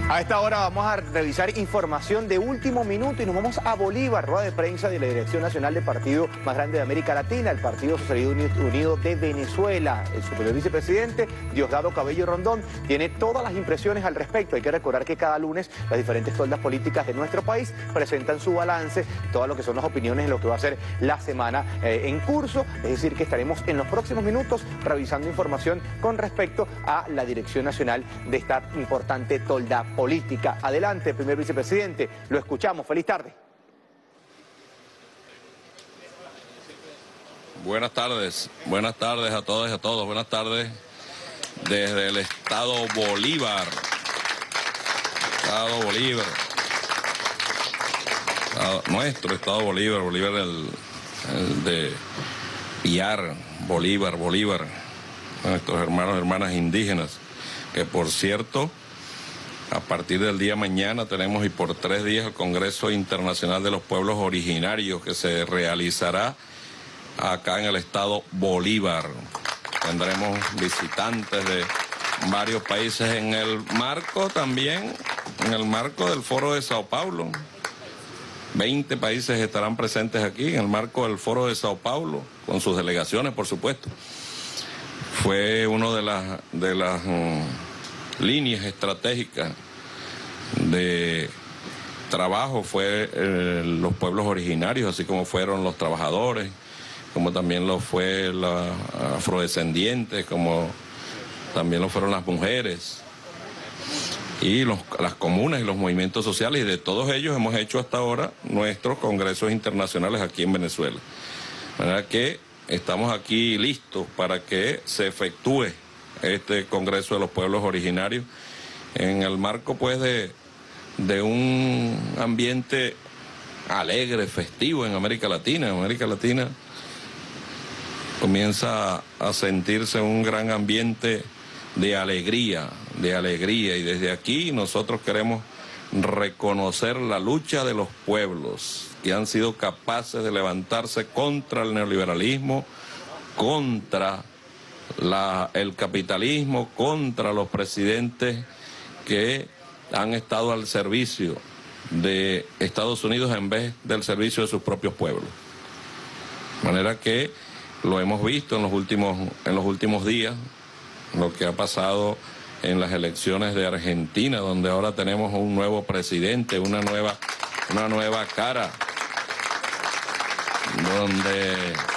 A esta hora vamos a revisar información de último minuto y nos vamos a Bolívar, rueda de prensa de la Dirección Nacional del partido más grande de América Latina, el Partido Socialista Unido de Venezuela. El superior vicepresidente, Diosdado Cabello Rondón, tiene todas las impresiones al respecto. Hay que recordar que cada lunes las diferentes toldas políticas de nuestro país presentan su balance, todo lo que son las opiniones de lo que va a ser la semana en curso. Es decir, que estaremos en los próximos minutos revisando información con respecto a la Dirección Nacional de esta importante tolda política. Adelante, primer vicepresidente, lo escuchamos. Feliz tarde. Buenas tardes a todos y a todos. Buenas tardes desde el estado Bolívar. Nuestro estado Bolívar, el de Piar, Bolívar, nuestros hermanos y hermanas indígenas, que por cierto, a partir del día mañana tenemos y por 3 días el Congreso Internacional de los Pueblos Originarios que se realizará acá en el estado Bolívar. Tendremos visitantes de varios países en el marco del Foro de Sao Paulo. 20 países estarán presentes aquí en el marco del Foro de Sao Paulo, con sus delegaciones, por supuesto. Fue una de las líneas estratégicas de trabajo fue los pueblos originarios, así como fueron los trabajadores, como también lo fue los afrodescendientes, como también lo fueron las mujeres y las comunas y los movimientos sociales, y de todos ellos hemos hecho hasta ahora nuestros congresos internacionales aquí en Venezuela. De manera que estamos aquí listos para que se efectúe este Congreso de los Pueblos Originarios en el marco pues de un ambiente alegre, festivo en América Latina. En América Latina comienza a sentirse un gran ambiente de alegría, y desde aquí nosotros queremos reconocer la lucha de los pueblos que han sido capaces de levantarse contra el neoliberalismo, contra el capitalismo, contra los presidentes que han estado al servicio de Estados Unidos en vez del servicio de sus propios pueblos. De manera que lo hemos visto en los últimos días, lo que ha pasado en las elecciones de Argentina, donde ahora tenemos un nuevo presidente, una nueva cara, donde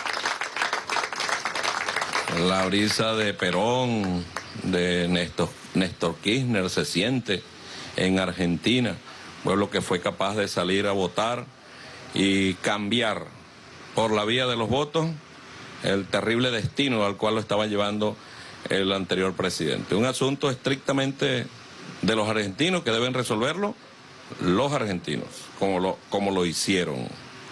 la brisa de Perón, de Néstor Kirchner se siente en Argentina, pueblo que fue capaz de salir a votar y cambiar por la vía de los votos el terrible destino al cual lo estaba llevando el anterior presidente. Un asunto estrictamente de los argentinos, que deben resolverlo los argentinos, como lo hicieron.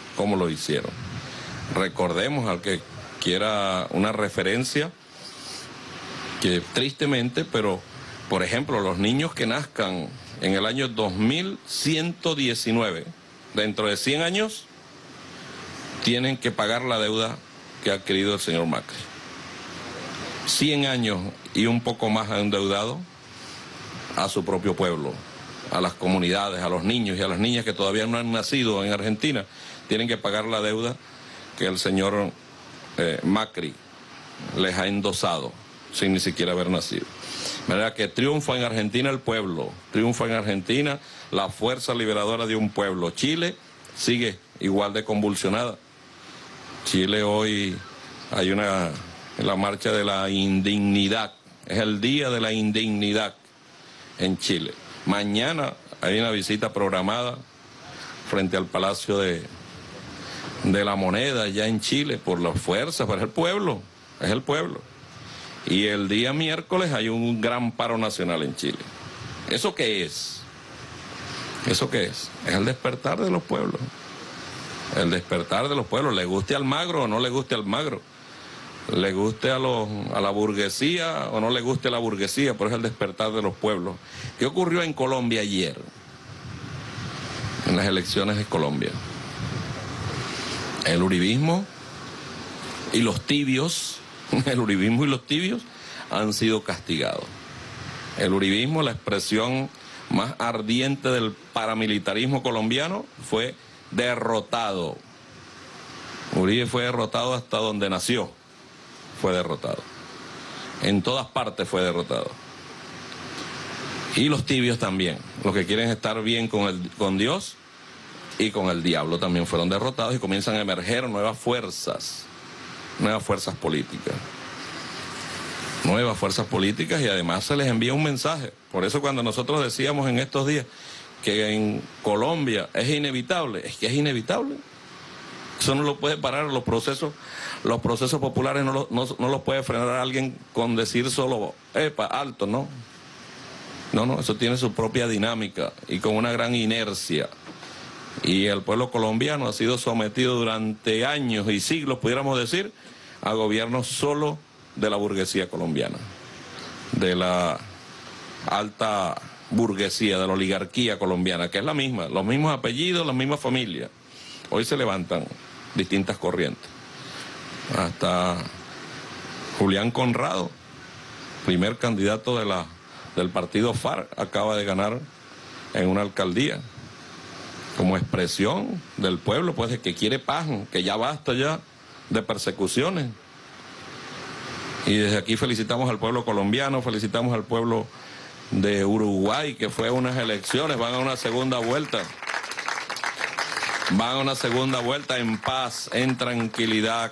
Recordemos, al que quiera una referencia, que tristemente, pero por ejemplo, los niños que nazcan en el año 2119, dentro de 100 años, tienen que pagar la deuda que ha adquirido el señor Macri. 100 años y un poco más ha endeudado a su propio pueblo, a las comunidades, a los niños y a las niñas que todavía no han nacido en Argentina, tienen que pagar la deuda que el señor Macri les ha endosado sin ni siquiera haber nacido. De manera que triunfa en Argentina el pueblo, triunfa en Argentina la fuerza liberadora de un pueblo. Chile sigue igual de convulsionada. Chile hoy hay la marcha de la indignidad, es el día de la indignidad en Chile. Mañana hay una visita programada frente al Palacio de la Moneda ya en Chile por las fuerzas, pero es el pueblo. Y el día miércoles hay un gran paro nacional en Chile. ¿Eso qué es? Es el despertar de los pueblos. El despertar de los pueblos, le guste a Almagro o no le guste a Almagro, le guste a la burguesía o no le guste a la burguesía, pero es el despertar de los pueblos. ¿Qué ocurrió en Colombia ayer? En las elecciones de Colombia. El uribismo y los tibios han sido castigados. El uribismo, la expresión más ardiente del paramilitarismo colombiano, fue derrotado. Uribe fue derrotado hasta donde nació, fue derrotado. En todas partes fue derrotado. Y los tibios también, los que quieren estar bien con Dios y con el diablo también fueron derrotados y comienzan a emerger nuevas fuerzas políticas. Nuevas fuerzas políticas y además se les envía un mensaje. Por eso cuando nosotros decíamos en estos días que en Colombia es inevitable, es que es inevitable. Eso no lo puede parar, los procesos populares no los puede frenar a alguien con decir solo, epa, alto, ¿no? No, eso tiene su propia dinámica y con una gran inercia. Y el pueblo colombiano ha sido sometido durante años y siglos, pudiéramos decir, a gobiernos solo de la burguesía colombiana, de la alta burguesía, de la oligarquía colombiana, que es la misma, los mismos apellidos, las mismas familias. Hoy se levantan distintas corrientes. Hasta Julián Conrado, primer candidato del partido FARC, acaba de ganar en una alcaldía, como expresión del pueblo, pues, de que quiere paz, que ya basta ya de persecuciones. Y desde aquí felicitamos al pueblo colombiano, felicitamos al pueblo de Uruguay, que fue a unas elecciones, van a una segunda vuelta. Van a una segunda vuelta en paz, en tranquilidad.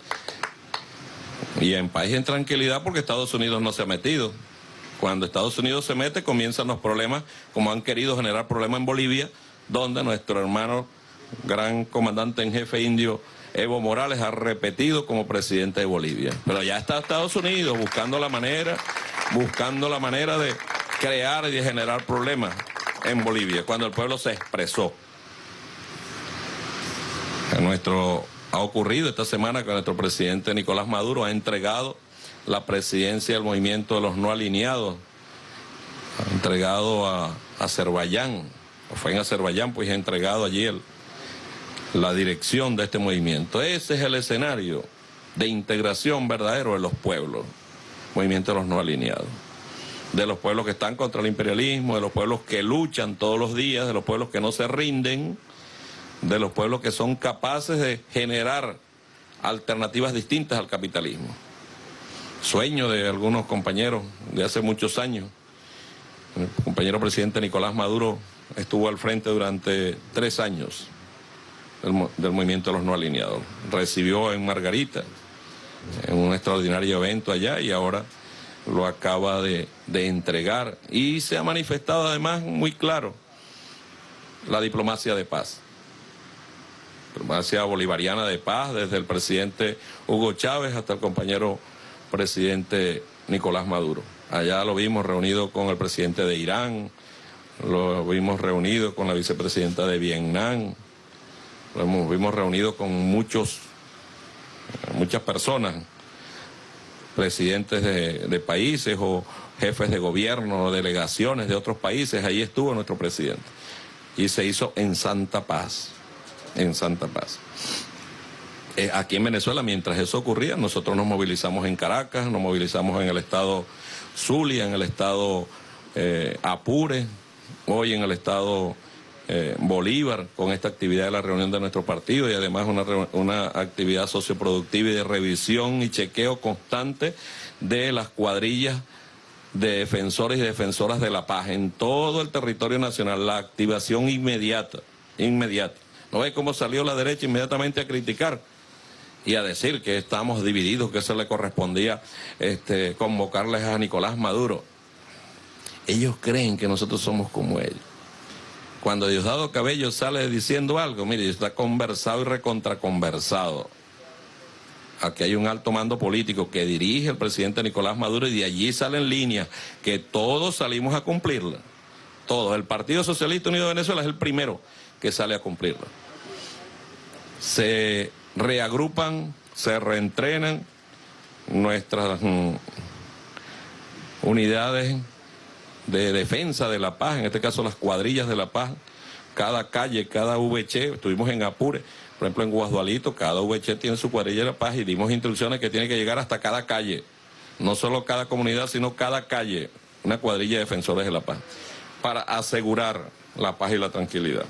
Y en paz y en tranquilidad porque Estados Unidos no se ha metido. Cuando Estados Unidos se mete, comienzan los problemas, como han querido generar problemas en Bolivia, donde nuestro hermano, gran comandante en jefe indio, Evo Morales, ha repetido como presidente de Bolivia. Pero ya está Estados Unidos buscando la manera de crear y de generar problemas en Bolivia, cuando el pueblo se expresó. Ha ocurrido esta semana que nuestro presidente Nicolás Maduro ha entregado la presidencia del movimiento de los no alineados, ha entregado a Azerbaiyán, o fue en Azerbaiyán, pues ha entregado allí la dirección de este movimiento. Ese es el escenario de integración verdadero de los pueblos, movimiento de los no alineados, de los pueblos que están contra el imperialismo, de los pueblos que luchan todos los días, de los pueblos que no se rinden, de los pueblos que son capaces de generar alternativas distintas al capitalismo. Sueño de algunos compañeros de hace muchos años. El compañero presidente Nicolás Maduro estuvo al frente durante 3 años del movimiento de los no alineados. Recibió en Margarita, en un extraordinario evento allá, y ahora lo acaba de entregar. Y se ha manifestado además muy claro la diplomacia de paz. Diplomacia bolivariana de paz, desde el presidente Hugo Chávez hasta el compañero presidente Nicolás Maduro. Allá lo vimos reunido con el presidente de Irán, lo vimos reunido con la vicepresidenta de Vietnam, lo vimos reunido con muchas personas, presidentes de países o jefes de gobierno, delegaciones de otros países. Ahí estuvo nuestro presidente y se hizo en santa paz. En santa paz. Aquí en Venezuela, mientras eso ocurría, nosotros nos movilizamos en Caracas, nos movilizamos en el estado Zulia, en el estado Apure, hoy en el estado Bolívar, con esta actividad de la reunión de nuestro partido, y además una actividad socioproductiva y de revisión y chequeo constante de las cuadrillas de defensores y defensoras de la paz en todo el territorio nacional. La activación inmediata. ¿No ve cómo salió la derecha inmediatamente a criticar y a decir que estamos divididos, que eso le correspondía convocarles a Nicolás Maduro? Ellos creen que nosotros somos como ellos. Cuando Diosdado Cabello sale diciendo algo, mire, está conversado y recontraconversado. Aquí hay un alto mando político que dirige el presidente Nicolás Maduro, y de allí salen líneas que todos salimos a cumplirla. Todos. El Partido Socialista Unido de Venezuela es el primero que sale a cumplirla. Se reagrupan, se reentrenan nuestras unidades de defensa de la paz, en este caso las cuadrillas de la paz, cada calle, cada VC, estuvimos en Apure, por ejemplo en Guasdualito, cada VC tiene su cuadrilla de la paz y dimos instrucciones que tiene que llegar hasta cada calle, no solo cada comunidad, sino cada calle, una cuadrilla de defensores de la paz. para asegurar la paz y la tranquilidad.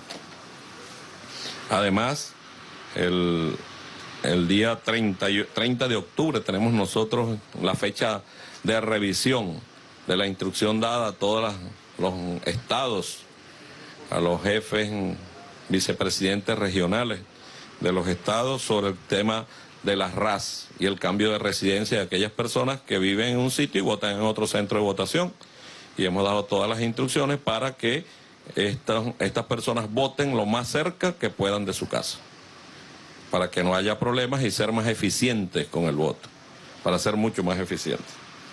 Además, el día 30 de octubre tenemos nosotros la fecha de revisión de la instrucción dada a todos los estados, a los jefes, vicepresidentes regionales de los estados sobre el tema de las RAS y el cambio de residencia de aquellas personas que viven en un sitio y votan en otro centro de votación. Y hemos dado todas las instrucciones para que estas personas voten lo más cerca que puedan de su casa, para que no haya problemas y ser más eficientes con el voto, para ser mucho más eficientes.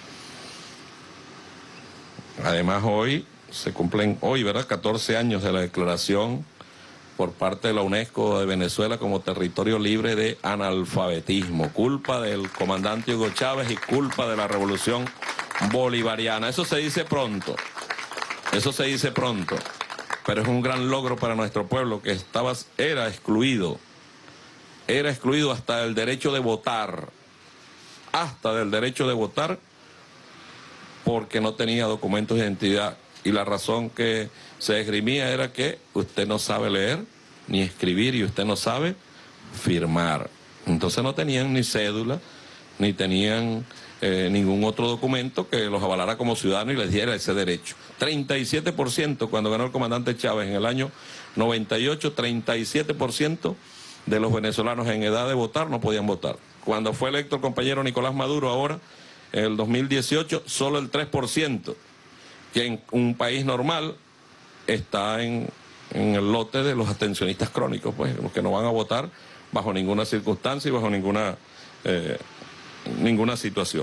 Además hoy se cumplen, ¿verdad?, 14 años de la declaración por parte de la UNESCO de Venezuela como territorio libre de analfabetismo, culpa del comandante Hugo Chávez y culpa de la revolución bolivariana. Eso se dice pronto, pero es un gran logro para nuestro pueblo que era excluido hasta del derecho de votar, porque no tenía documentos de identidad. Y la razón que se esgrimía era que usted no sabe leer ni escribir y usted no sabe firmar. Entonces no tenían ni cédula, ni tenían ningún otro documento que los avalara como ciudadanos y les diera ese derecho. 37% cuando ganó el comandante Chávez en el año 98, 37% de los venezolanos en edad de votar no podían votar. Cuando fue electo el compañero Nicolás Maduro ahora, en el 2018, solo el 3%, que en un país normal está en el lote de los abstencionistas crónicos, pues, los que no van a votar bajo ninguna circunstancia y bajo ninguna situación.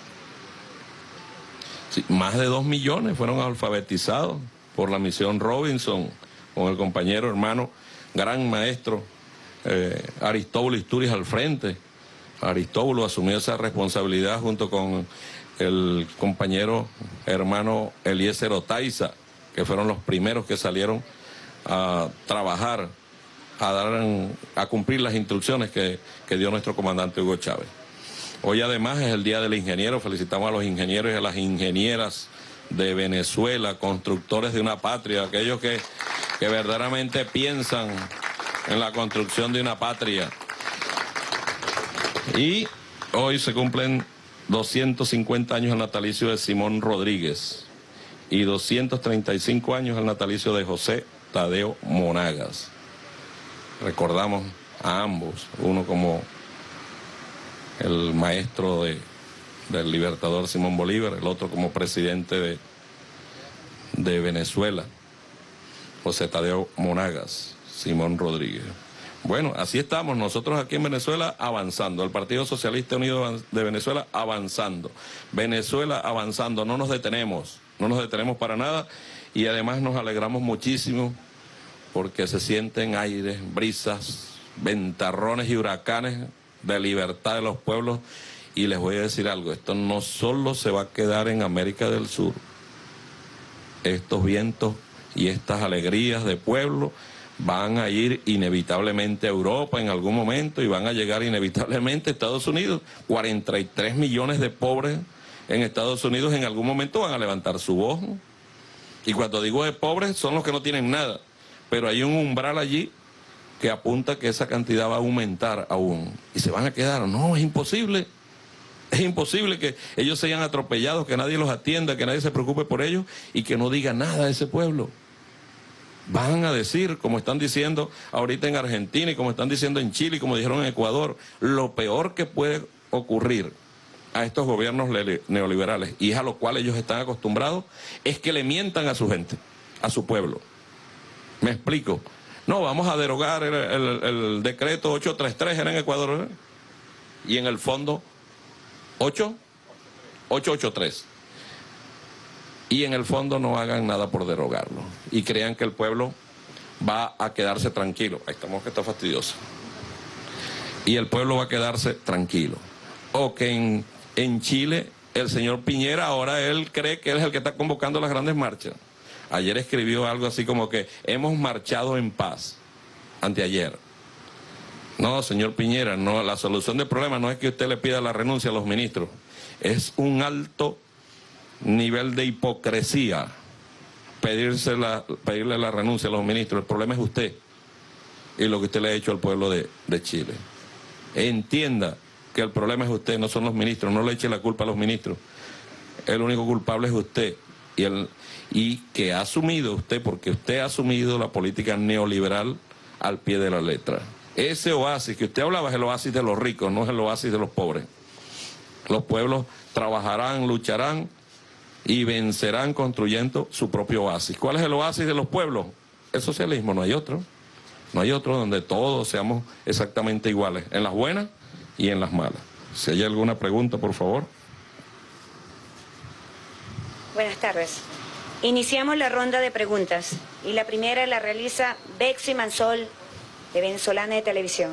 Sí, más de 2 millones fueron alfabetizados por la misión Robinson, con el compañero hermano, gran maestro Aristóbulo Isturiz al frente. Aristóbulo asumió esa responsabilidad junto con el compañero hermano Eliezer Otaiza, que fueron los primeros que salieron a trabajar, a cumplir las instrucciones que dio nuestro comandante Hugo Chávez. Hoy además es el Día del Ingeniero. Felicitamos a los ingenieros y a las ingenieras de Venezuela, constructores de una patria, aquellos que verdaderamente piensan en la construcción de una patria. Y hoy se cumplen 250 años el natalicio de Simón Rodríguez y 235 años el natalicio de José Tadeo Monagas. Recordamos a ambos, uno como el maestro del libertador Simón Bolívar, el otro como presidente de Venezuela, José Tadeo Monagas, Simón Rodríguez. Bueno, así estamos nosotros aquí en Venezuela avanzando, el Partido Socialista Unido de Venezuela avanzando, Venezuela avanzando, no nos detenemos para nada y además nos alegramos muchísimo porque se sienten aires, brisas, ventarrones y huracanes de libertad de los pueblos. Y les voy a decir algo, esto no solo se va a quedar en América del Sur, estos vientos y estas alegrías de pueblo van a ir inevitablemente a Europa en algún momento y van a llegar inevitablemente a Estados Unidos. 43 millones de pobres en Estados Unidos en algún momento van a levantar su voz. Y cuando digo de pobres son los que no tienen nada, pero hay un umbral allí que apunta que esa cantidad va a aumentar aún. Y se van a quedar, no, es imposible. Es imposible que ellos sean atropellados, que nadie los atienda, que nadie se preocupe por ellos y que no diga nada a ese pueblo. Van a decir, como están diciendo ahorita en Argentina y como están diciendo en Chile y como dijeron en Ecuador, lo peor que puede ocurrir a estos gobiernos neoliberales, y es a lo cual ellos están acostumbrados, es que le mientan a su gente, a su pueblo. ¿Me explico? No, vamos a derogar el decreto 833, era en Ecuador, ¿eh? Y en el fondo 883. Y en el fondo no hagan nada por derogarlo. Y crean que el pueblo va a quedarse tranquilo. Ahí estamos, que está fastidioso. Y el pueblo va a quedarse tranquilo. O que en Chile el señor Piñera ahora él cree que él es el que está convocando las grandes marchas. Ayer escribió algo así como que hemos marchado en paz. Anteayer. No, señor Piñera, no, la solución del problema no es que usted le pida la renuncia a los ministros. Es un alto nivel de hipocresía pedirle la renuncia a los ministros. El problema es usted y lo que usted le ha hecho al pueblo de Chile. Entienda que el problema es usted, no son los ministros, no le eche la culpa a los ministros. El único culpable es usted y que ha asumido usted, porque usted ha asumido la política neoliberal al pie de la letra. Ese oasis que usted hablaba es el oasis de los ricos, no es el oasis de los pobres. Los pueblos trabajarán, lucharán y vencerán construyendo su propio oasis. ¿Cuál es el oasis de los pueblos? El socialismo, no hay otro. No hay otro donde todos seamos exactamente iguales, en las buenas y en las malas. Si hay alguna pregunta, por favor. Buenas tardes. Iniciamos la ronda de preguntas y la primera la realiza Bexy Mansol, de Venezolana de Televisión.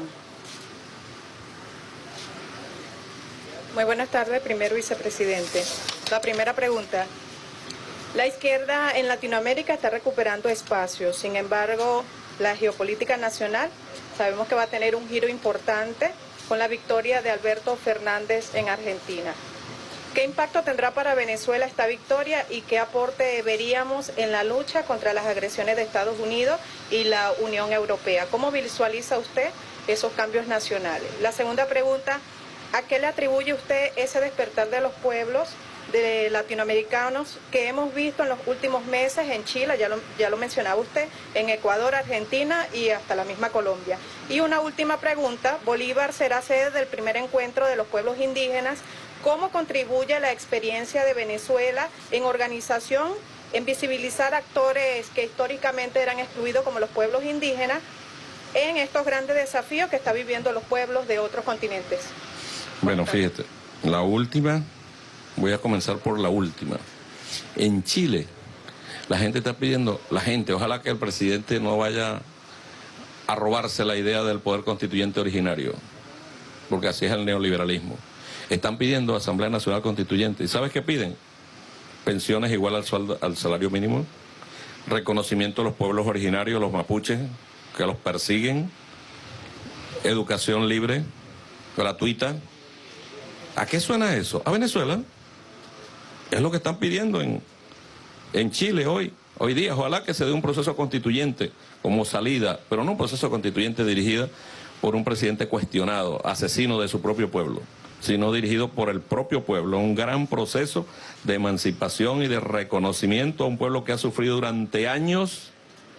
Muy buenas tardes, primer vicepresidente. La primera pregunta. La izquierda en Latinoamérica está recuperando espacio, sin embargo, la geopolítica nacional sabemos que va a tener un giro importante con la victoria de Alberto Fernández en Argentina. ¿Qué impacto tendrá para Venezuela esta victoria y qué aporte veríamos en la lucha contra las agresiones de Estados Unidos y la Unión Europea? ¿Cómo visualiza usted esos cambios nacionales? La segunda pregunta, ¿a qué le atribuye usted ese despertar de los pueblos de latinoamericanos que hemos visto en los últimos meses en Chile, ya lo mencionaba usted, en Ecuador, Argentina y hasta la misma Colombia? Y una última pregunta, Bolívar será sede del primer encuentro de los pueblos indígenas. ¿Cómo contribuye la experiencia de Venezuela en organización, en visibilizar actores que históricamente eran excluidos como los pueblos indígenas en estos grandes desafíos que están viviendo los pueblos de otros continentes? Bueno, fíjate, la última, voy a comenzar por la última. En Chile, la gente está pidiendo, ojalá que el presidente no vaya a robarse la idea del poder constituyente originario, porque así es el neoliberalismo. Están pidiendo Asamblea Nacional Constituyente. ¿Y sabes qué piden? Pensiones igual al salario mínimo, reconocimiento de los pueblos originarios, los mapuches, que los persiguen, educación libre, gratuita. ¿A qué suena eso? A Venezuela. Es lo que están pidiendo en Chile hoy día. Ojalá que se dé un proceso constituyente como salida, pero no un proceso constituyente dirigido por un presidente cuestionado, asesino de su propio pueblo, sino dirigido por el propio pueblo. Un gran proceso de emancipación y de reconocimiento a un pueblo que ha sufrido durante años,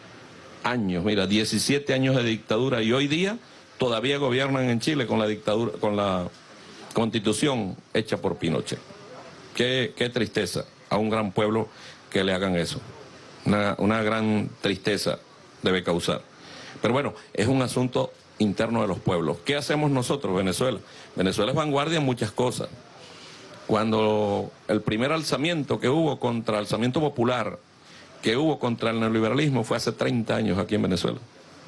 mira, 17 años de dictadura, y hoy día todavía gobiernan en Chile con la dictadura, con la constitución hecha por Pinochet. Qué tristeza a un gran pueblo que le hagan eso. Una gran tristeza debe causar. Pero bueno, es un asunto interno de los pueblos. ¿Qué hacemos nosotros, Venezuela? Venezuela es vanguardia en muchas cosas. Cuando el primer alzamiento popular que hubo contra el neoliberalismo fue hace 30 años aquí en Venezuela.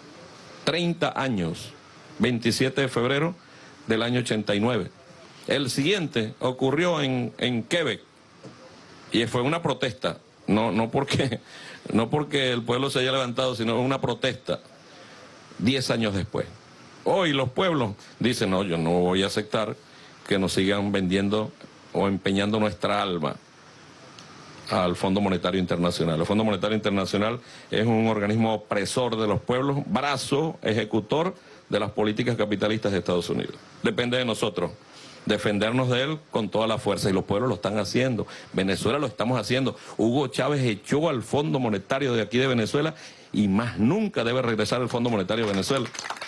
30 años, 27 de febrero del año 89. El siguiente ocurrió en Quebec y fue una protesta, no porque el pueblo se haya levantado, sino una protesta 10 años después. Hoy los pueblos dicen, no, yo no voy a aceptar que nos sigan vendiendo o empeñando nuestra alma al Fondo Monetario Internacional. El Fondo Monetario Internacional es un organismo opresor de los pueblos, brazo ejecutor de las políticas capitalistas de Estados Unidos. Depende de nosotros defendernos de él con toda la fuerza, y los pueblos lo están haciendo. Venezuela lo estamos haciendo. Hugo Chávez echó al Fondo Monetario de aquí de Venezuela y más nunca debe regresar el Fondo Monetario de Venezuela.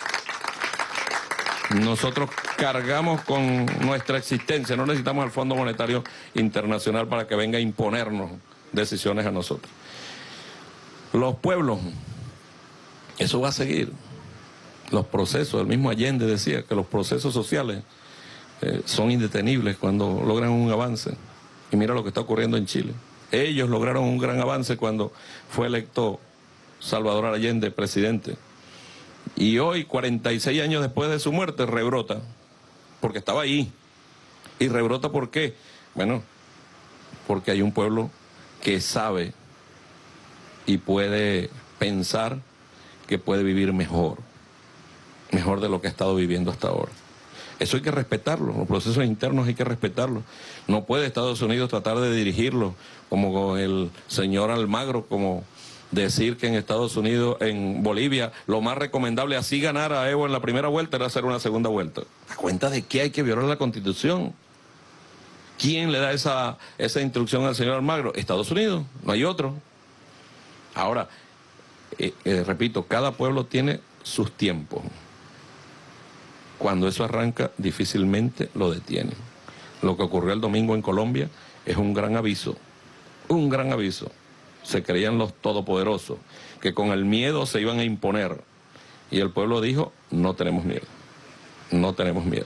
Nosotros cargamos con nuestra existencia, no necesitamos al Fondo Monetario Internacional para que venga a imponernos decisiones a nosotros. Los pueblos, eso va a seguir. Los procesos, el mismo Allende decía que los procesos sociales son indetenibles cuando logran un avance. Y mira lo que está ocurriendo en Chile. Ellos lograron un gran avance cuando fue electo Salvador Allende presidente. Y hoy, 46 años después de su muerte, rebrota, porque estaba ahí. ¿Y rebrota por qué? Bueno, porque hay un pueblo que sabe y puede pensar que puede vivir mejor de lo que ha estado viviendo hasta ahora. Eso hay que respetarlo, los procesos internos hay que respetarlos. No puede Estados Unidos tratar de dirigirlo como el señor Almagro, como decir que en Estados Unidos, en Bolivia, lo más recomendable, así ganar a Evo en la primera vuelta, era hacer una segunda vuelta. ¿A cuenta de qué hay que violar la Constitución? ¿Quién le da esa instrucción al señor Almagro? Estados Unidos, no hay otro. Ahora, repito, cada pueblo tiene sus tiempos. Cuando eso arranca, difícilmente lo detienen. Lo que ocurrió el domingo en Colombia es un gran aviso, un gran aviso. Se creían los todopoderosos, que con el miedo se iban a imponer. Y el pueblo dijo, no tenemos miedo, no tenemos miedo.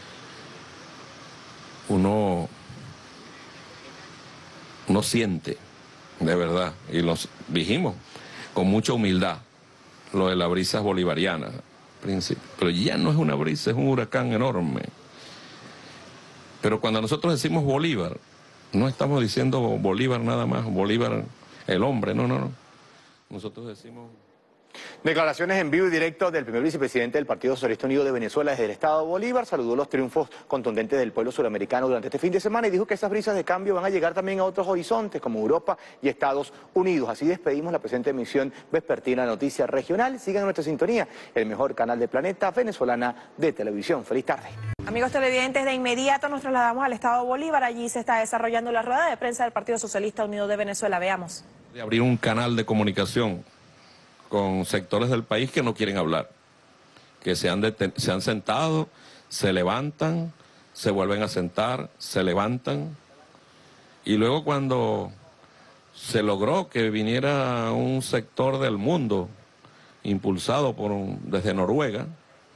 Uno siente, de verdad, y los dijimos con mucha humildad, lo de la brisa bolivariana, pero ya no es una brisa, es un huracán enorme. Pero cuando nosotros decimos Bolívar, no estamos diciendo Bolívar nada más, Bolívar el hombre, no. Nosotros decimos... Declaraciones en vivo y directo del primer vicepresidente del Partido Socialista Unido de Venezuela desde el estado Bolívar. Saludó los triunfos contundentes del pueblo suramericano durante este fin de semana y dijo que esas brisas de cambio van a llegar también a otros horizontes como Europa y Estados Unidos. Así despedimos la presente emisión vespertina Noticias Regional. Sigan nuestra sintonía, el mejor canal del planeta venezolana de televisión. Feliz tarde. Amigos televidentes, de inmediato nos trasladamos al estado Bolívar. Allí se está desarrollando la rueda de prensa del Partido Socialista Unido de Venezuela. Veamos. De abrir un canal de comunicación con sectores del país que no quieren hablar, que se han sentado, se levantan, se vuelven a sentar, se levantan, y luego cuando se logró que viniera un sector del mundo impulsado desde Noruega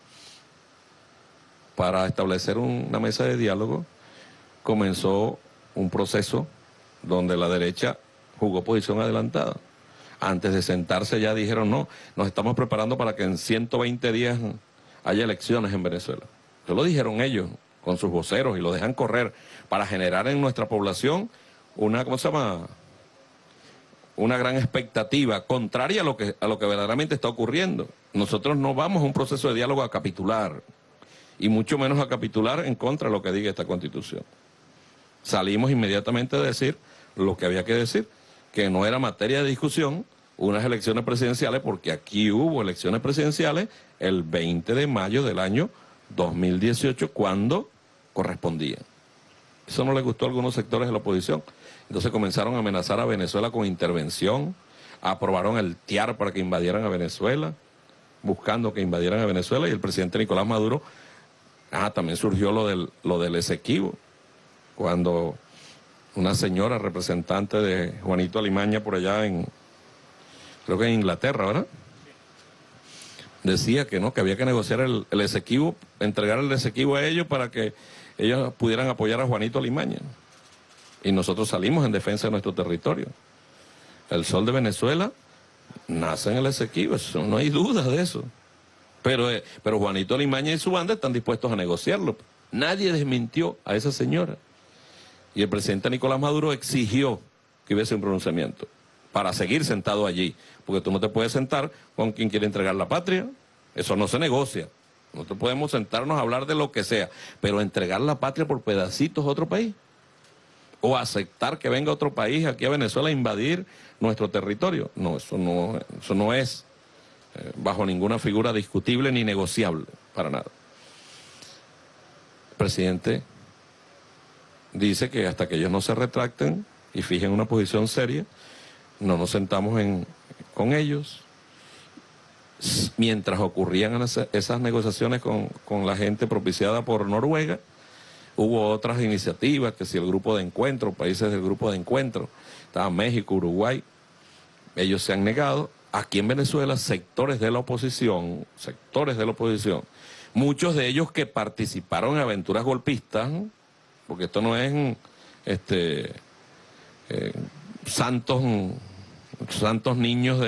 para establecer una mesa de diálogo, comenzó un proceso donde la derecha jugó posición adelantada. Antes de sentarse ya dijeron, no, nos estamos preparando para que en 120 días haya elecciones en Venezuela. Eso lo dijeron ellos con sus voceros y lo dejan correr para generar en nuestra población una, una gran expectativa contraria a lo que verdaderamente está ocurriendo. Nosotros no vamos a un proceso de diálogo a capitular, y mucho menos a capitular en contra de lo que diga esta Constitución. Salimos inmediatamente a decir lo que había que decir, que no era materia de discusión unas elecciones presidenciales, porque aquí hubo elecciones presidenciales el 20 de mayo del año 2018, cuando correspondía. Eso no le gustó a algunos sectores de la oposición. Entonces comenzaron a amenazar a Venezuela con intervención, aprobaron el TIAR para que invadieran a Venezuela, buscando que invadieran a Venezuela, y el presidente Nicolás Maduro, también surgió lo del Esequibo, cuando una señora representante de Juanito Alimaña por allá creo que en Inglaterra, ¿verdad? Decía que no, que había que negociar el Esequibo, entregar el Esequibo a ellos para que ellos pudieran apoyar a Juanito Alimaña. Y nosotros salimos en defensa de nuestro territorio. El sol de Venezuela nace en el Esequibo, eso, no hay dudas de eso. Pero Juanito Alimaña y su banda están dispuestos a negociarlo. Nadie desmintió a esa señora. Y el presidente Nicolás Maduro exigió que hubiese un pronunciamiento para seguir sentado allí. Porque tú no te puedes sentar con quien quiere entregar la patria. Eso no se negocia. Nosotros podemos sentarnos a hablar de lo que sea, pero entregar la patria por pedacitos a otro país, o aceptar que venga otro país aquí a Venezuela a invadir nuestro territorio, no, eso no es bajo ninguna figura discutible ni negociable, para nada. El presidente dice que hasta que ellos no se retracten y fijen una posición seria, no nos sentamos con ellos. Mientras ocurrían esas negociaciones con la gente propiciada por Noruega, hubo otras iniciativas, que si el grupo de encuentro, países del grupo de encuentro, estaba México, Uruguay, ellos se han negado. Aquí en Venezuela, sectores de la oposición, muchos de ellos que participaron en aventuras golpistas, porque esto no es santos niños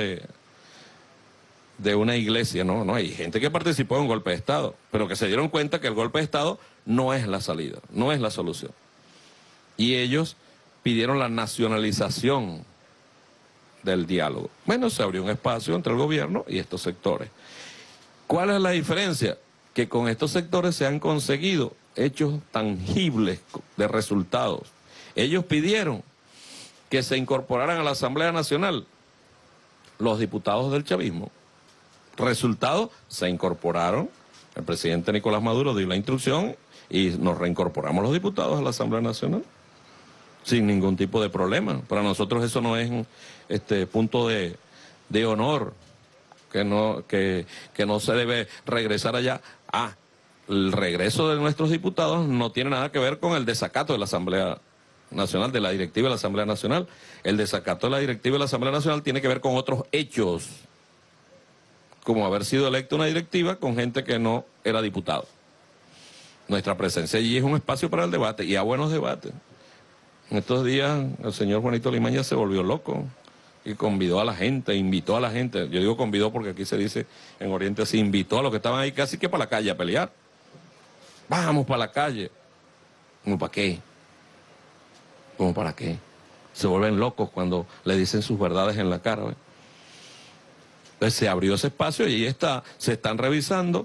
de una iglesia, no, hay gente que participó en un golpe de Estado, pero que se dieron cuenta que el golpe de Estado no es la salida, no es la solución. Y ellos pidieron la nacionalización del diálogo. Bueno, se abrió un espacio entre el gobierno y estos sectores. ¿Cuál es la diferencia? que con estos sectores se han conseguido hechos tangibles de resultados. Ellos pidieron que se incorporaran a la Asamblea Nacional los diputados del chavismo. Resultado, se incorporaron, el presidente Nicolás Maduro dio la instrucción y nos reincorporamos los diputados a la Asamblea Nacional sin ningún tipo de problema. Para nosotros eso no es punto de honor, que no se debe regresar allá. El regreso de nuestros diputados no tiene nada que ver con el desacato de la Asamblea Nacional, de la directiva de la Asamblea Nacional. El desacato de la directiva de la Asamblea Nacional tiene que ver con otros hechos, como haber sido electa una directiva con gente que no era diputado. Nuestra presencia allí es un espacio para el debate, y a buenos debates. En estos días el señor Juanito Limaña se volvió loco y convidó a la gente, invitó a la gente. Yo digo convidó porque aquí se dice en Oriente así, invitó a los que estaban ahí casi que para la calle a pelear. Vamos para la calle. ¿Cómo para qué? ¿Cómo para qué? Se vuelven locos cuando le dicen sus verdades en la cara, ¿ves? Entonces se abrió ese espacio y ahí se están revisando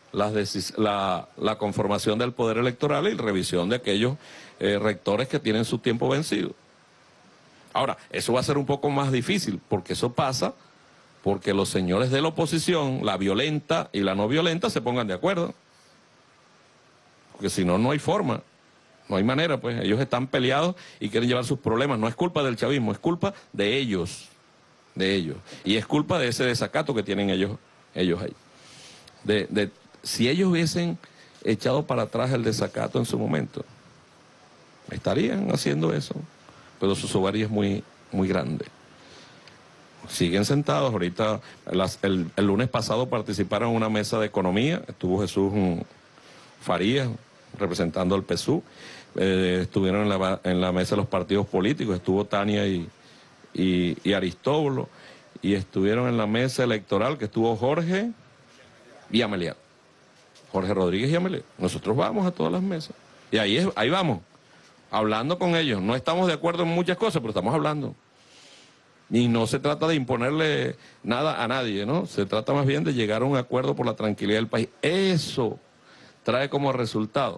la conformación del poder electoral y revisión de aquellos rectores que tienen su tiempo vencido. Ahora, eso va a ser un poco más difícil, porque eso pasa porque los señores de la oposición, la violenta y la no violenta, se pongan de acuerdo. Porque si no, no hay forma, no hay manera, pues ellos están peleados y quieren llevar sus problemas. No es culpa del chavismo, es culpa de ellos. Y es culpa de ese desacato que tienen ellos ahí. Si ellos hubiesen echado para atrás el desacato en su momento, estarían haciendo eso, pero su soberbia es muy, muy grande. Siguen sentados. Ahorita, el lunes pasado participaron en una mesa de economía, estuvo Jesús Farías representando al PSUV, estuvieron en la mesa de los partidos políticos, estuvo Tania y Aristóbulo, y estuvieron en la mesa electoral que estuvo Jorge y Amelia. Jorge Rodríguez y Amelia. Nosotros vamos a todas las mesas. Y ahí vamos, hablando con ellos. No estamos de acuerdo en muchas cosas, pero estamos hablando. Y no se trata de imponerle nada a nadie, ¿no? Se trata más bien de llegar a un acuerdo por la tranquilidad del país. Eso trae como resultado.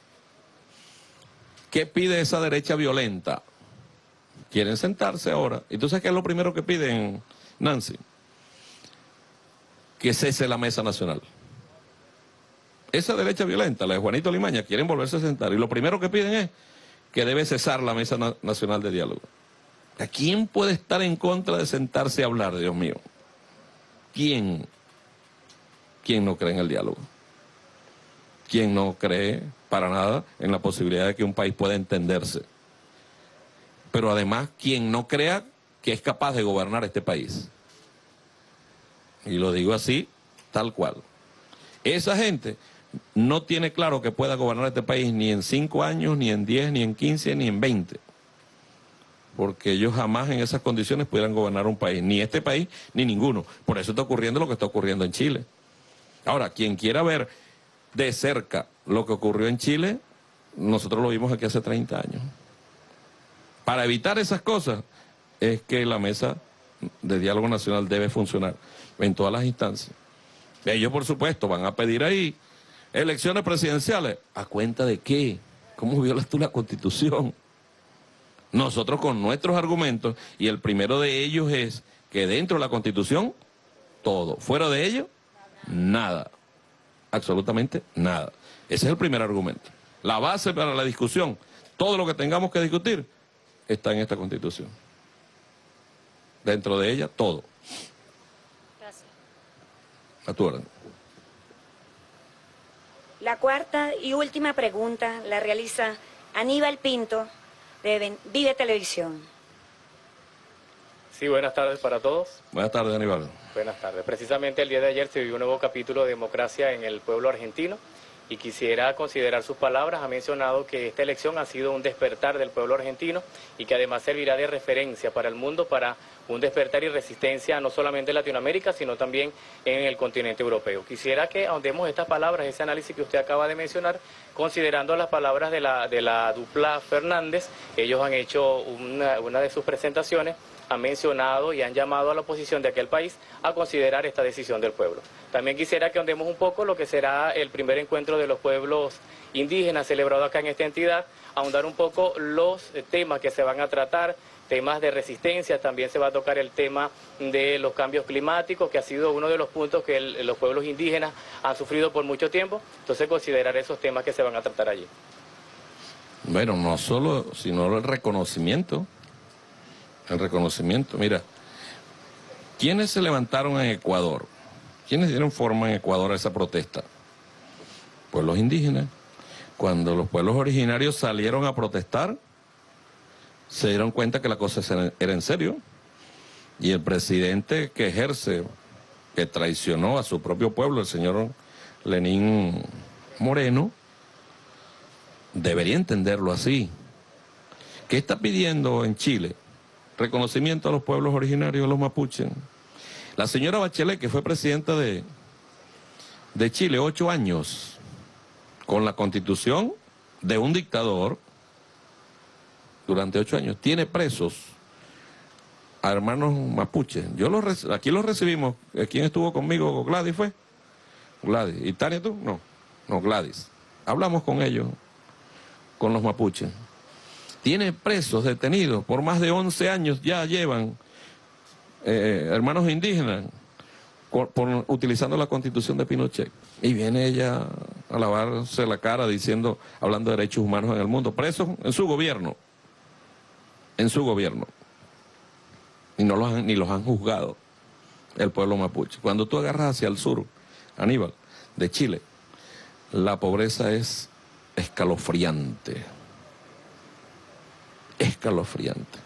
¿Qué pide esa derecha violenta? Quieren sentarse ahora. ¿Y tú sabes qué es lo primero que piden, Nancy? Que cese la mesa nacional. Esa derecha violenta, la de Juanito Limaña, quieren volverse a sentar. Y lo primero que piden es que debe cesar la mesa nacional de diálogo. ¿A quién puede estar en contra de sentarse a hablar, Dios mío? ¿Quién? ¿Quién no cree en el diálogo? ¿Quién no cree para nada en la posibilidad de que un país pueda entenderse? Pero además, ¿quién no crea que es capaz de gobernar este país? Y lo digo así, tal cual. Esa gente no tiene claro que pueda gobernar este país ni en 5 años, ni en 10, ni en 15, ni en 20. Porque ellos jamás en esas condiciones pudieran gobernar un país, ni este país, ni ninguno. Por eso está ocurriendo lo que está ocurriendo en Chile. Ahora, quien quiera ver de cerca lo que ocurrió en Chile, nosotros lo vimos aquí hace 30 años. Para evitar esas cosas es que la mesa de diálogo nacional debe funcionar en todas las instancias. Ellos, por supuesto, van a pedir ahí elecciones presidenciales. ¿A cuenta de qué? ¿Cómo violas tú la Constitución? Nosotros con nuestros argumentos, y el primero de ellos es que dentro de la Constitución, todo. Fuera de ello, nada. Absolutamente nada. Ese es el primer argumento. La base para la discusión, todo lo que tengamos que discutir, está en esta Constitución. Dentro de ella, todo. Gracias. A tu orden. La cuarta y última pregunta la realiza Aníbal Pinto, de Vive Televisión. Sí, buenas tardes para todos. Buenas tardes, Aníbal. Buenas tardes. Precisamente el día de ayer se vivió un nuevo capítulo de democracia en el pueblo argentino y quisiera considerar sus palabras. Ha mencionado que esta elección ha sido un despertar del pueblo argentino y que además servirá de referencia para el mundo, para un despertar y resistencia no solamente en Latinoamérica, sino también en el continente europeo. Quisiera que ahondemos estas palabras, ese análisis que usted acaba de mencionar, considerando las palabras de la dupla Fernández. Ellos han hecho una de sus presentaciones han mencionado y han llamado a la oposición de aquel país a considerar esta decisión del pueblo. También quisiera que ahondemos un poco lo que será el primer encuentro de los pueblos indígenas celebrado acá en esta entidad, ahondar un poco los temas que se van a tratar, temas de resistencia, también se va a tocar el tema de los cambios climáticos, que ha sido uno de los puntos que los pueblos indígenas han sufrido por mucho tiempo, entonces considerar esos temas que se van a tratar allí. Bueno, no solo, sino el reconocimiento. El reconocimiento, mira, ¿quiénes se levantaron en Ecuador? ¿Quiénes dieron forma en Ecuador a esa protesta? Pueblos indígenas. Cuando los pueblos originarios salieron a protestar, se dieron cuenta que la cosa era en serio. Y el presidente que ejerce, que traicionó a su propio pueblo, el señor Lenín Moreno, debería entenderlo así. ¿Qué está pidiendo en Chile? Reconocimiento a los pueblos originarios, los mapuches. La señora Bachelet, que fue presidenta de Chile 8 años, con la constitución de un dictador, durante 8 años, tiene presos a hermanos mapuches. Aquí los recibimos. ¿Quién estuvo conmigo? ¿Gladys fue? Gladys. ¿Y Tania tú? No, Gladys. Hablamos con ellos, con los mapuches. Tiene presos detenidos por más de 11 años, ya llevan hermanos indígenas utilizando la constitución de Pinochet. Y viene ella a lavarse la cara hablando de derechos humanos en el mundo. Presos en su gobierno. En su gobierno. Y ni los han juzgado el pueblo mapuche. Cuando tú agarras hacia el sur, Aníbal, de Chile, la pobreza es escalofriante. Escalofriante.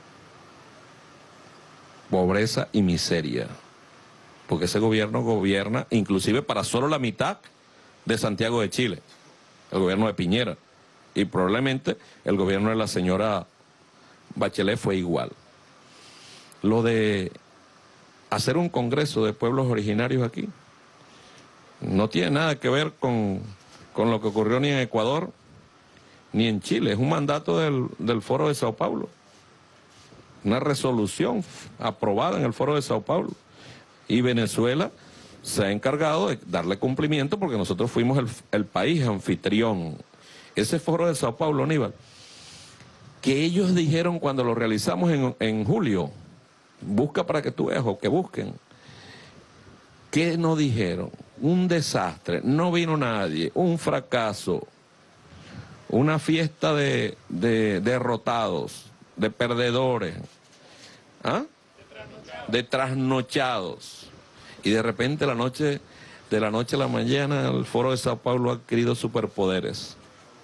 Pobreza y miseria. Porque ese gobierno gobierna inclusive para solo la mitad de Santiago de Chile. El gobierno de Piñera. Y probablemente el gobierno de la señora Bachelet fue igual. Lo de hacer un congreso de pueblos originarios aquí no tiene nada que ver con lo que ocurrió ni en Ecuador ni en Chile. Es un mandato del Foro de Sao Paulo. Una resolución aprobada en el Foro de Sao Paulo. Y Venezuela se ha encargado de darle cumplimiento porque nosotros fuimos el país anfitrión. Ese Foro de Sao Paulo, Aníbal, que ellos dijeron cuando lo realizamos en julio, busca para que tú veas o que busquen, ¿qué nos dijeron? Un desastre, no vino nadie, un fracaso, una fiesta de derrotados, de perdedores, ¿ah? De trasnochados. Y de repente de la noche a la mañana el Foro de Sao Paulo ha adquirido superpoderes.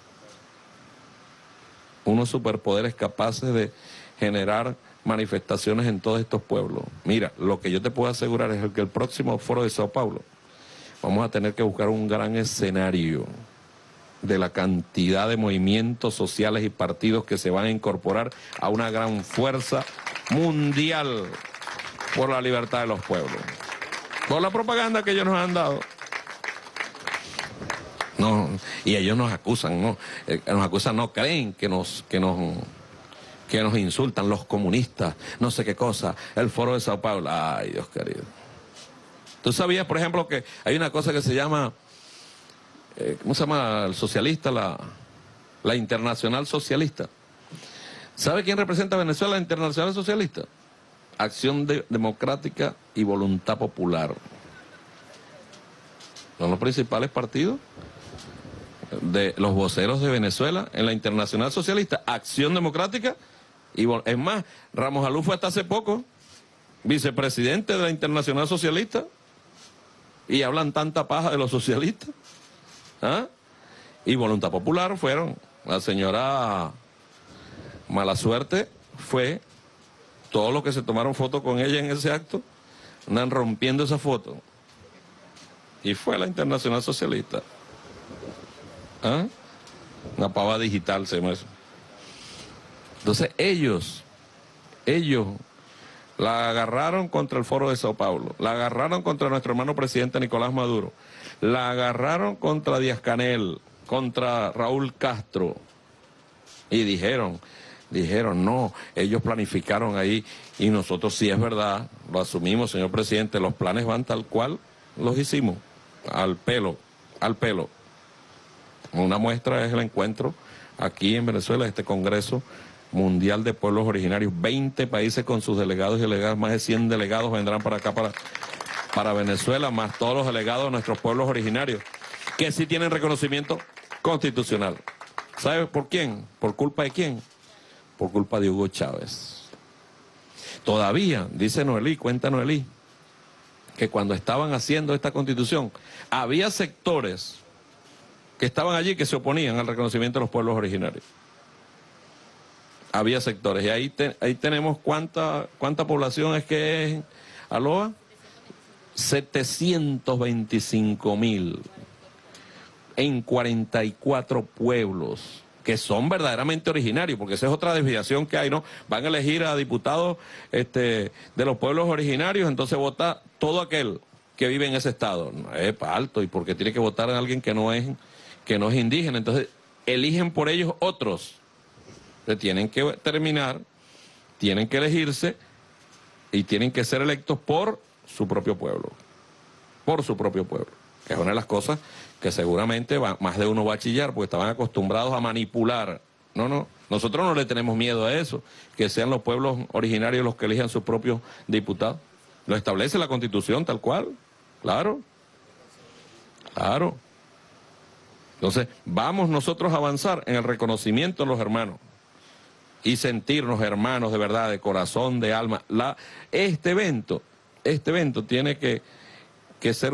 Unos superpoderes capaces de generar manifestaciones en todos estos pueblos. Mira, lo que yo te puedo asegurar es que el próximo Foro de Sao Paulo vamos a tener que buscar un gran escenario de la cantidad de movimientos sociales y partidos que se van a incorporar a una gran fuerza mundial por la libertad de los pueblos. Por la propaganda que ellos nos han dado. No, y ellos nos acusan, ¿no? No creen que nos insultan los comunistas, no sé qué cosa, el Foro de Sao Paulo. Ay, Dios querido. ¿Tú sabías, por ejemplo, que hay una cosa que se llama, ¿cómo se llama el socialista? La Internacional Socialista. ¿Sabe quién representa a Venezuela, la Internacional Socialista? Acción Democrática y Voluntad Popular. Son los principales partidos de los voceros de Venezuela en la Internacional Socialista. Acción Democrática y es más, Ramos Alú fue hasta hace poco vicepresidente de la Internacional Socialista y hablan tanta paja de los socialistas. ¿Ah? Y Voluntad Popular fueron, la señora Mala Suerte fue, todos los que se tomaron foto con ella en ese acto andan rompiendo esa foto. Y fue la Internacional Socialista. ¿Ah? Una pava digital se llama eso. Entonces ellos la agarraron contra el Foro de Sao Paulo, la agarraron contra nuestro hermano presidente Nicolás Maduro, la agarraron contra Díaz Canel, contra Raúl Castro, y dijeron, Dijeron, no, ellos planificaron ahí y nosotros sí es verdad, lo asumimos, señor presidente, los planes van tal cual los hicimos, al pelo, al pelo. Una muestra es el encuentro aquí en Venezuela, este Congreso Mundial de Pueblos Originarios, 20 países con sus delegados y delegadas, más de 100 delegados vendrán para acá, para Venezuela, más todos los delegados de nuestros pueblos originarios, que sí tienen reconocimiento constitucional. ¿Sabe por quién? ¿Por culpa de quién? Por culpa de Hugo Chávez. Todavía, dice Noelí, cuenta Noelí, que cuando estaban haciendo esta constitución, había sectores que estaban allí que se oponían al reconocimiento de los pueblos originarios. Había sectores. Y ahí tenemos cuánta población es que es Aloha. 725.000 en 44 pueblos que son verdaderamente originarios, porque esa es otra desviación que hay, ¿no? Van a elegir a diputados de los pueblos originarios, entonces vota todo aquel que vive en ese estado. No, es alto, y porque tiene que votar a alguien que no es indígena, entonces eligen por ellos otros. Entonces tienen que terminar, tienen que elegirse y tienen que ser electos por su propio pueblo, que es una de las cosas que seguramente más de uno va a chillar, porque estaban acostumbrados a manipular. No, nosotros no le tenemos miedo a eso, que sean los pueblos originarios los que elijan sus propios diputados. Lo establece la Constitución tal cual, claro. Entonces, vamos nosotros a avanzar en el reconocimiento de los hermanos y sentirnos hermanos de verdad, de corazón, de alma. Este evento tiene que ser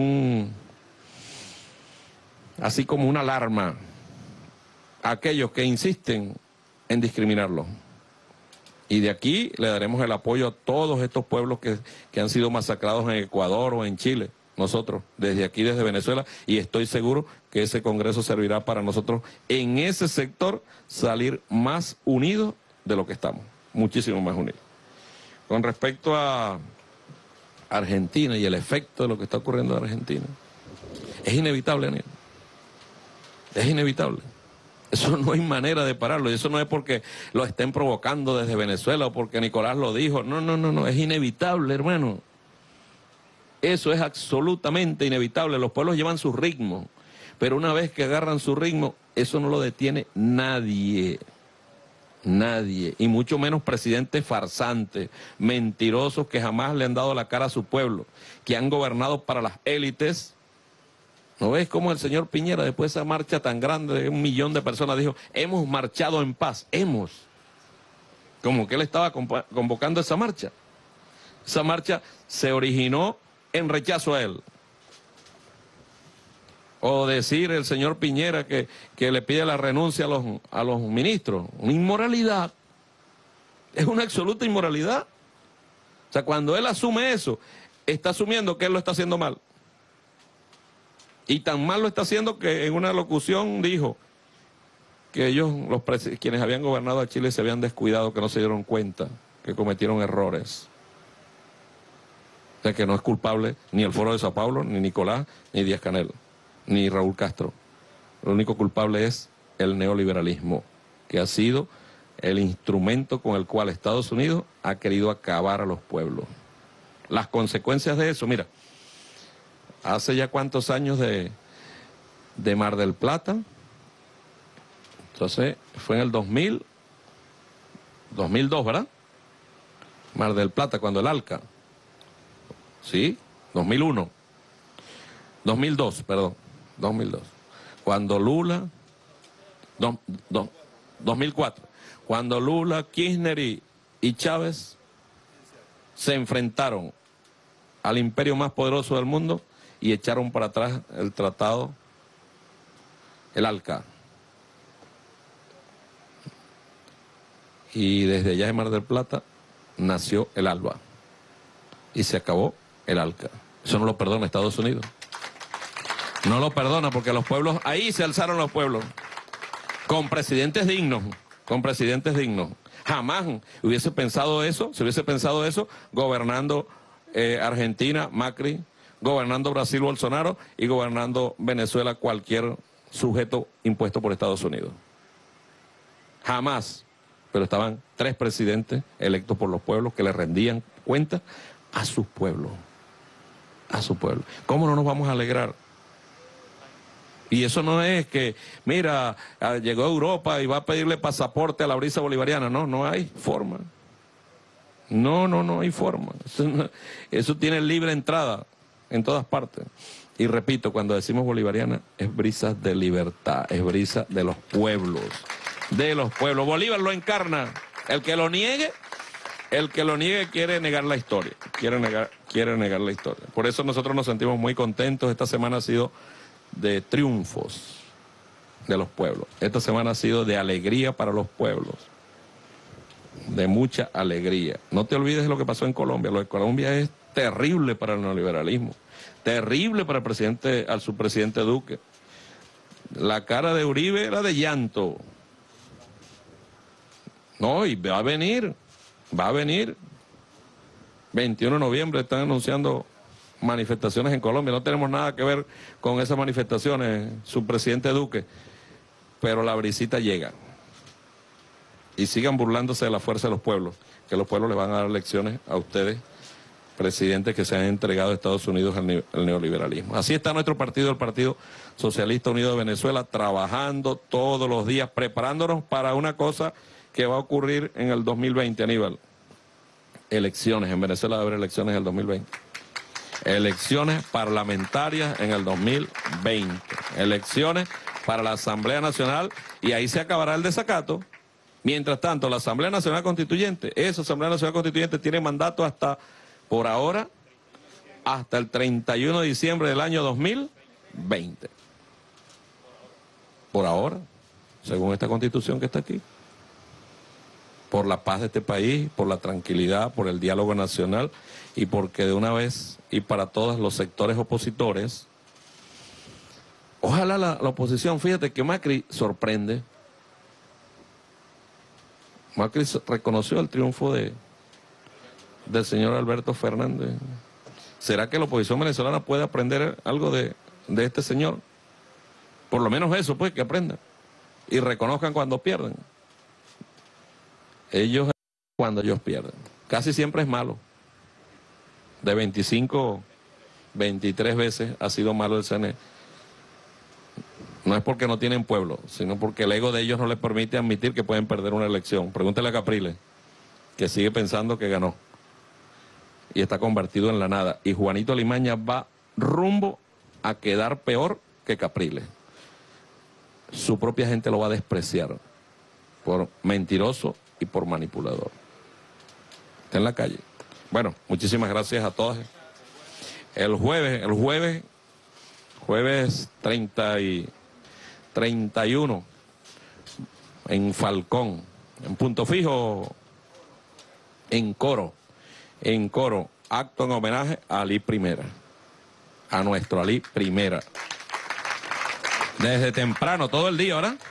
así como una alarma a aquellos que insisten en discriminarlo. Y de aquí le daremos el apoyo a todos estos pueblos que han sido masacrados en Ecuador o en Chile. Nosotros, desde aquí, desde Venezuela, y estoy seguro que ese Congreso servirá para nosotros en ese sector salir más unidos de lo que estamos, muchísimo más unidos. Con respecto a Argentina y el efecto de lo que está ocurriendo en Argentina, es inevitable, Daniel. Es inevitable. Eso no hay manera de pararlo, y eso no es porque lo estén provocando desde Venezuela o porque Nicolás lo dijo. No, es inevitable, hermano. Eso es absolutamente inevitable. Los pueblos llevan su ritmo, pero una vez que agarran su ritmo, eso no lo detiene nadie. Nadie, y mucho menos presidentes farsantes, mentirosos que jamás le han dado la cara a su pueblo, que han gobernado para las élites. ¿No ves cómo el señor Piñera, después de esa marcha tan grande de 1 millón de personas, dijo, hemos marchado en paz, hemos? Como que él estaba convocando esa marcha. Esa marcha se originó en rechazo a él. O decir el señor Piñera que le pide la renuncia a los ministros. Una inmoralidad. Es una absoluta inmoralidad. O sea, cuando él asume eso, está asumiendo que él lo está haciendo mal. Y tan mal lo está haciendo que en una locución dijo que ellos, quienes habían gobernado a Chile, se habían descuidado, que no se dieron cuenta, que cometieron errores. O sea, que no es culpable ni el Foro de Sao Paulo, ni Nicolás, ni Díaz-Canel, ni Raúl Castro. Lo único culpable es el neoliberalismo, que ha sido el instrumento con el cual Estados Unidos ha querido acabar a los pueblos. Las consecuencias de eso, mira, hace ya cuántos años de Mar del Plata, entonces fue en el 2002, ¿verdad? Mar del Plata, cuando el ALCA, sí, 2002, cuando Lula, 2004, cuando Lula, Kirchner y Chávez se enfrentaron al imperio más poderoso del mundo y echaron para atrás el tratado, el ALCA. Y desde allá en Mar del Plata nació el ALBA y se acabó el ALCA. Eso no lo perdona Estados Unidos. No lo perdona, porque los pueblos, ahí se alzaron los pueblos, con presidentes dignos, Jamás hubiese pensado eso, se hubiese pensado eso gobernando Argentina, Macri, gobernando Brasil, Bolsonaro, y gobernando Venezuela, cualquier sujeto impuesto por Estados Unidos. Jamás pero estaban 3 presidentes electos por los pueblos que le rendían cuenta a sus pueblos. A su pueblo. ¿Cómo no nos vamos a alegrar? Y eso no es que, mira, llegó a Europa y va a pedirle pasaporte a la brisa bolivariana. No, no hay forma. No hay forma. Eso tiene libre entrada en todas partes. Y repito, cuando decimos bolivariana, es brisa de libertad, es brisa de los pueblos. De los pueblos. Bolívar lo encarna. El que lo niegue quiere negar la historia. Quiere negar la historia. Por eso nosotros nos sentimos muy contentos. Esta semana ha sido de triunfos de los pueblos. Esta semana ha sido de alegría para los pueblos. De mucha alegría. No te olvides de lo que pasó en Colombia. Lo de Colombia es terrible para el neoliberalismo. Terrible para al subpresidente Duque. La cara de Uribe era de llanto. No, y va a venir. 21 de noviembre están anunciando manifestaciones en Colombia. No tenemos nada que ver con esas manifestaciones, subpresidente Duque. Pero la brisita llega. Y sigan burlándose de la fuerza de los pueblos, que los pueblos les van a dar lecciones a ustedes, presidentes que se han entregado a Estados Unidos al neoliberalismo. Así está nuestro partido, el Partido Socialista Unido de Venezuela, trabajando todos los días, preparándonos para una cosa que va a ocurrir en el 2020, Aníbal. Elecciones, en Venezuela va a haber elecciones en el 2020. Elecciones parlamentarias en el 2020. Elecciones para la Asamblea Nacional y ahí se acabará el desacato. Mientras tanto, la Asamblea Nacional Constituyente, esa Asamblea Nacional Constituyente tiene mandato hasta, por ahora, hasta el 31 de diciembre del año 2020. Por ahora, según esta Constitución que está aquí. Por la paz de este país, por la tranquilidad, por el diálogo nacional y porque de una vez y para todos los sectores opositores, ojalá la oposición, fíjate que Macri sorprende. Macri reconoció el triunfo del señor Alberto Fernández. ¿Será que la oposición venezolana puede aprender algo de este señor? Por lo menos eso, pues, que aprendan y reconozcan cuando pierden. Ellos, cuando ellos pierden. Casi siempre es malo. De 25, 23 veces ha sido malo el CNE. No es porque no tienen pueblo, sino porque el ego de ellos no les permite admitir que pueden perder una elección. Pregúntale a Capriles, que sigue pensando que ganó. Y está convertido en la nada. Y Juanito Limaña va rumbo a quedar peor que Capriles. Su propia gente lo va a despreciar por mentiroso y por manipulador. Está en la calle. Bueno, muchísimas gracias a todos. El jueves 31 en Falcón, en Punto Fijo, en coro, acto en homenaje a Ali Primera, a nuestro Ali Primera. Desde temprano, todo el día, ¿verdad?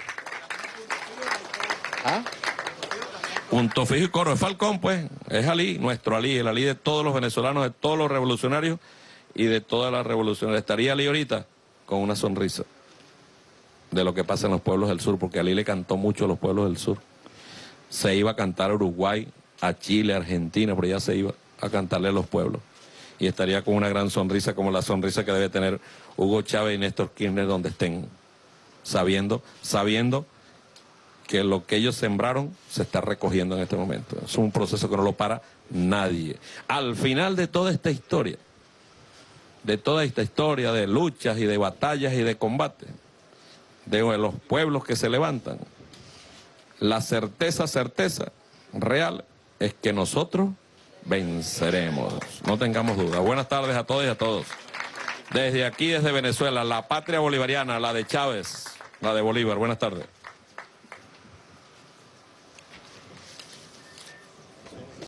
¿Ah? Punto Fijo y coro de Falcón, pues, es Ali, nuestro Ali, el Ali de todos los venezolanos, de todos los revolucionarios y de todas las revoluciones. Estaría Ali ahorita con una sonrisa de lo que pasa en los pueblos del sur, porque Ali le cantó mucho a los pueblos del sur. Se iba a cantar a Uruguay, a Chile, a Argentina, pero ya se iba a cantarle a los pueblos. Y estaría con una gran sonrisa, como la sonrisa que debe tener Hugo Chávez y Néstor Kirchner donde estén, sabiendo que lo que ellos sembraron se está recogiendo en este momento. Es un proceso que no lo para nadie. Al final de toda esta historia, de luchas y de batallas y de combate, de los pueblos que se levantan, la certeza real es que nosotros venceremos. No tengamos duda. Buenas tardes a todos y a todos. Desde aquí, desde Venezuela, la patria bolivariana, la de Chávez, la de Bolívar. Buenas tardes.